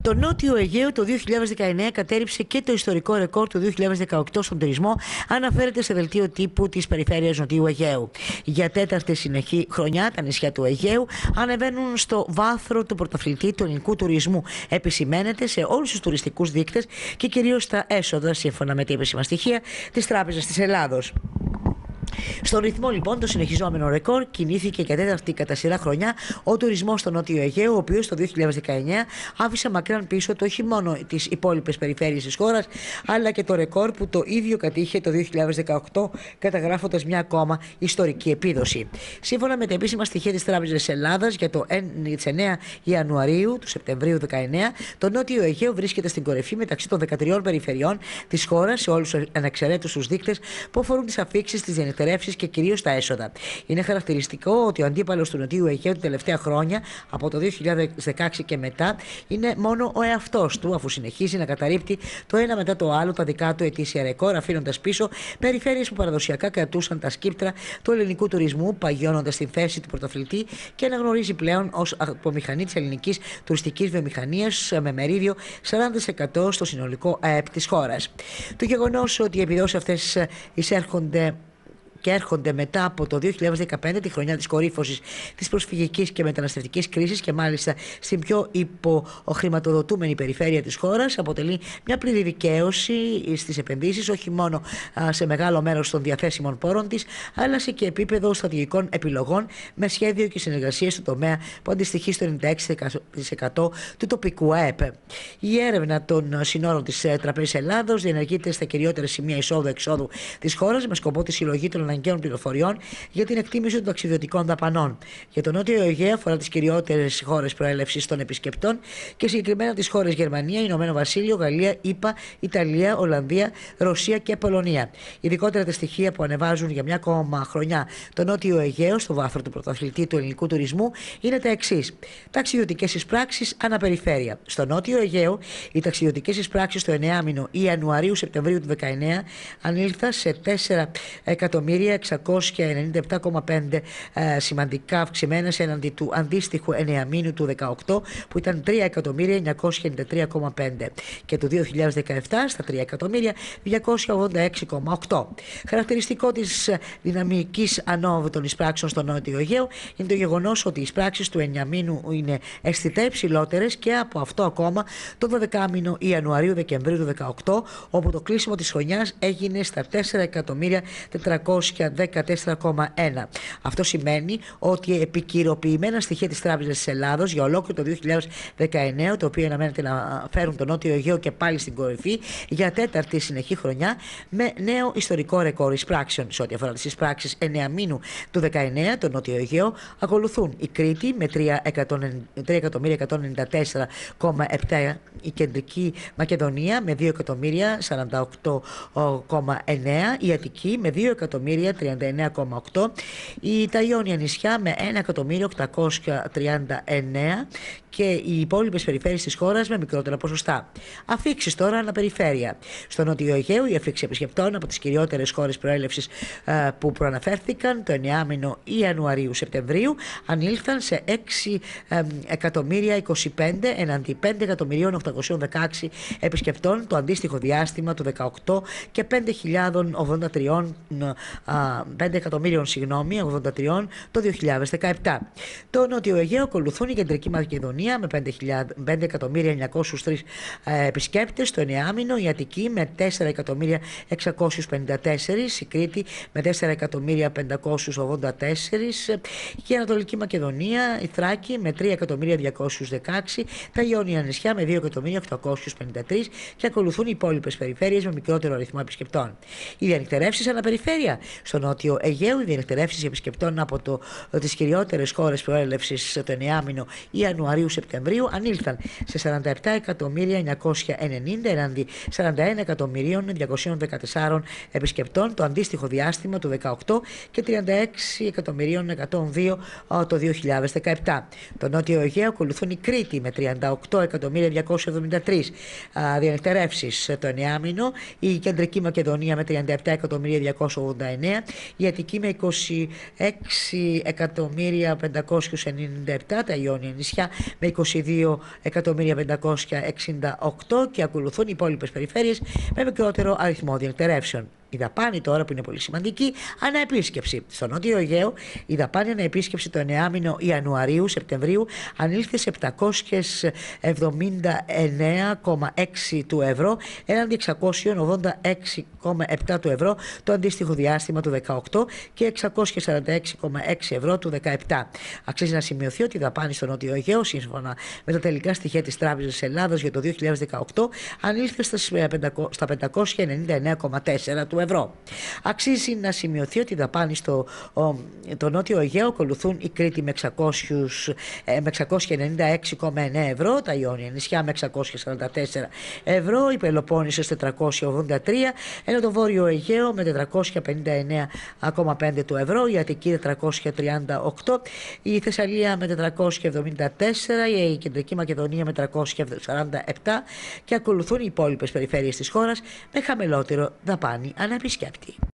Το Νότιο Αιγαίο το 2019 κατέρριψε και το ιστορικό ρεκόρ του 2018 στον τουρισμό, αναφέρεται σε δελτίο τύπου της Περιφέρειας Νοτιού Αιγαίου. Για τέταρτη συνεχή χρονιά, τα νησιά του Αιγαίου ανεβαίνουν στο βάθρο του πρωταθλητή του ελληνικού τουρισμού. Επισημαίνεται σε όλους τους τουριστικούς δείκτες και κυρίως στα έσοδα, σύμφωνα με τα επίσημα στοιχεία της Τράπεζας της Ελλάδος. Στον ρυθμό λοιπόν το συνεχιζόμενο ρεκόρ κινήθηκε για τέταρτη κατά σειρά χρονιά ο τουρισμός στο Νότιο Αιγαίο, ο οποίος το 2019 άφησε μακράν πίσω το όχι μόνο τις υπόλοιπες περιφέρειες της χώρας, αλλά και το ρεκόρ που το ίδιο κατήχε το 2018, καταγράφοντας μια ακόμα ιστορική επίδοση. Σύμφωνα με τα επίσημα στοιχεία της Τράπεζας της Ελλάδας, για το 9 Ιανουαρίου του Σεπτεμβρίου 2019, το Νότιο Αιγαίο βρίσκεται στην κορυφή μεταξύ των 13 περιφερειών της χώρας σε όλους τους ανεξαιρέτους τους δείκτες που αφορούν τις αφίξεις, τις διανυκτερεύσεις και κυρίως τα έσοδα. Είναι χαρακτηριστικό ότι ο αντίπαλος του Νοτιού Αιγαίου τα τελευταία χρόνια, από το 2016 και μετά, είναι μόνο ο εαυτός του, αφού συνεχίζει να καταρρίπτει το ένα μετά το άλλο τα δικά του ετήσια ρεκόρ, αφήνοντας πίσω περιφέρειες που παραδοσιακά κρατούσαν τα σκύπτρα του ελληνικού τουρισμού, παγιώνοντας την θέση του πρωταθλητή και αναγνωρίζει πλέον ως απομηχανή της ελληνικής τουριστικής βιομηχανίας με μερίδιο 40% στο συνολικό ΑΕΠ της χώρας. Το γεγονός ότι οι επιδόσεις αυτές εισέρχονται και έρχονται μετά από το 2015, τη χρονιά της κορύφωσης της προσφυγικής και μεταναστευτικής κρίσης, και μάλιστα στην πιο υποχρηματοδοτούμενη περιφέρεια της χώρας, αποτελεί μια πλήρη δικαίωση στις επενδύσεις, όχι μόνο σε μεγάλο μέρος των διαθέσιμων πόρων της, αλλά σε και επίπεδο στρατηγικών επιλογών, με σχέδιο και συνεργασίες στο τομέα που αντιστοιχεί στο 96% του τοπικού ΑΕΠ. Η έρευνα των συνόρων της Τραπέζης Ελλάδος διενεργείται στα κυριότερα σημεία εισόδου-εξόδου της χώρας, με σκοπό τη συλλογή των αναγκαίων πληροφοριών για την εκτίμηση των ταξιδιωτικών δαπανών. Για τον Νότιο Αιγαίο αφορά τις κυριότερες χώρες προέλευσης των επισκεπτών και συγκεκριμένα τις χώρες Γερμανία, Ηνωμένο Βασίλειο, Γαλλία, ΗΠΑ, Ιταλία, Ολλανδία, Ρωσία και Πολωνία. Ειδικότερα τα στοιχεία που ανεβάζουν για μια ακόμα χρονιά το Νότιο Αιγαίο στο βάθρο του πρωταθλητή του ελληνικού τουρισμού είναι τα εξής. Ταξιδιωτικές εισπράξεις αναπεριφέρεια. Στο Νότιο Αιγαίο, οι ταξιδιωτικές εισπράξεις το 9μηνο Ιανουαρίου-Σεπτεμβρίου του 2019 ανήλθαν σε 4.697,5 σημαντικά αυξημένες έναντι του αντίστοιχου 9 μήνου του 2018 που ήταν 3.993,5 και του 2017 στα 3.286,8. Χαρακτηριστικό της δυναμικής ανώβου των εισπράξεων στο Νότιο Αιγαίο είναι το γεγονός ότι οι εισπράξεις του 9 μήνου είναι αισθητά υψηλότερες και από αυτό ακόμα το 12 μήνο Ιανουαρίου-Δεκεμβρίου του 2018, όπου το κλείσιμο της χρονιάς έγινε στα 4.414,1. Αυτό σημαίνει ότι επικυροποιημένα στοιχεία της Τράπεζας της Ελλάδος για ολόκληρο το 2019, το οποίο αναμένεται να φέρουν το Νότιο Αιγαίο και πάλι στην κορυφή για τέταρτη συνεχή χρονιά, με νέο ιστορικό ρεκόρ εισπράξεων. Σε ό,τι αφορά τις εισπράξεις 9 μήνου του 2019, το Νότιο Αιγαίο ακολουθούν η Κρήτη με 3.194,7, η Κεντρική Μακεδονία με 2.048,9, η Αττική με 2.039,8, τα Ιόνια νησιά με 1.839 και οι υπόλοιπες περιφέρειες της χώρας με μικρότερα ποσοστά. Αφίξεις τώρα αναπεριφέρεια. Στο Νότιο Αιγαίο, η αφίξη επισκεπτών από τις κυριότερες χώρες προέλευσης που προαναφέρθηκαν το 9μηνο Ιανουαρίου-Σεπτεμβρίου ανήλθαν σε 6.025 εναντί 5.816 επισκεπτών το αντίστοιχο διάστημα του 2018 και 5.083 το 2017. Το Νότιο Αιγαίο ακολουθούν η Κεντρική Μακεδονία με 5.903 επισκέπτες το 9μηνο, η Αττική με 4.654, η Κρήτη με 4.584 και η Ανατολική Μακεδονία, η Θράκη με 3.216, τα Ιόνια νησιά με 2.853 και ακολουθούν οι υπόλοιπες περιφέρειες με μικρότερο αριθμό επισκεπτών. Οι διανυκτερεύσεις αναπεριφέρεια. Στο Νότιο Αιγαίο, οι διανυκτερεύσεις επισκεπτών από τις κυριότερες χώρες προέλευσης το 9μηνο Ιανουαρίου-Σεπτεμβρίου ανήλθαν σε 47.990 εναντί 41.214 επισκεπτών το αντίστοιχο διάστημα του 2018 και 36.102 το 2017. Το Νότιο Αιγαίο ακολουθούν η Κρήτη με 38.273 διανυκτερεύσεις το 9μηνο, η Κεντρική Μακεδονία με 37.289, η Αττική με 26.597, τα Ιόνια νησιά με 22.568.000 και ακολουθούν οι υπόλοιπες περιφέρειες με μικρότερο αριθμό διεκτερεύσεων. Η δαπάνη τώρα, που είναι πολύ σημαντική, αναεπίσκεψη. Στο Νότιο Αιγαίο, η δαπάνη αναεπίσκεψη το 9μηνο Ιανουαρίου-Σεπτεμβρίου ανήλθε σε 779,6 του ευρώ, έναντι 686,7 του ευρώ το αντίστοιχο διάστημα του 2018 και 646,6 ευρώ του 2017. Αξίζει να σημειωθεί ότι η δαπάνη στο Νότιο Αιγαίο, σύμφωνα με τα τελικά στοιχεία της Τράπεζας Ελλάδας για το 2018, ανήλθε στα 599,4 του ευρώ. Αξίζει να σημειωθεί ότι η δαπάνη στο Νότιο Αιγαίο ακολουθούν η Κρήτη με 696,9 ευρώ, τα Ιόνια νησιά με 644 ευρώ, η Πελοπόννησος 483, ενώ το Βόρειο Αιγαίο με 459,5 του ευρώ, η Αττική 438, η Θεσσαλία με 474, η Κεντρική Μακεδονία με 347 και ακολουθούν οι υπόλοιπες περιφέρειες της χώρας με χαμηλότερο δαπάνη αναεπισκέπτη.